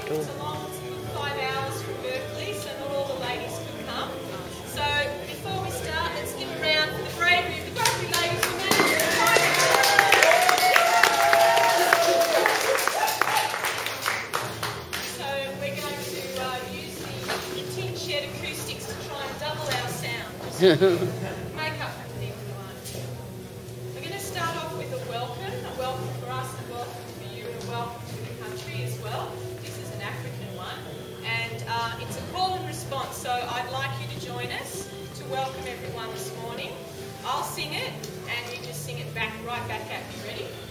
It's a long 5 hours from Berkeley, so not all the ladies could come. So before we start, let's give a round for the bravery of the Berkeley ladies who managed to find it. So we're going to use the tin shed acoustics to try and double our sound. Make up for everyone. We're going to start off with a welcome for us, a welcome for you, and a welcome to the country as well. This is an African one, and it's a call and response, so I'd like you to join us to welcome everyone this morning. I'll sing it, and you just sing it right back at me. Ready?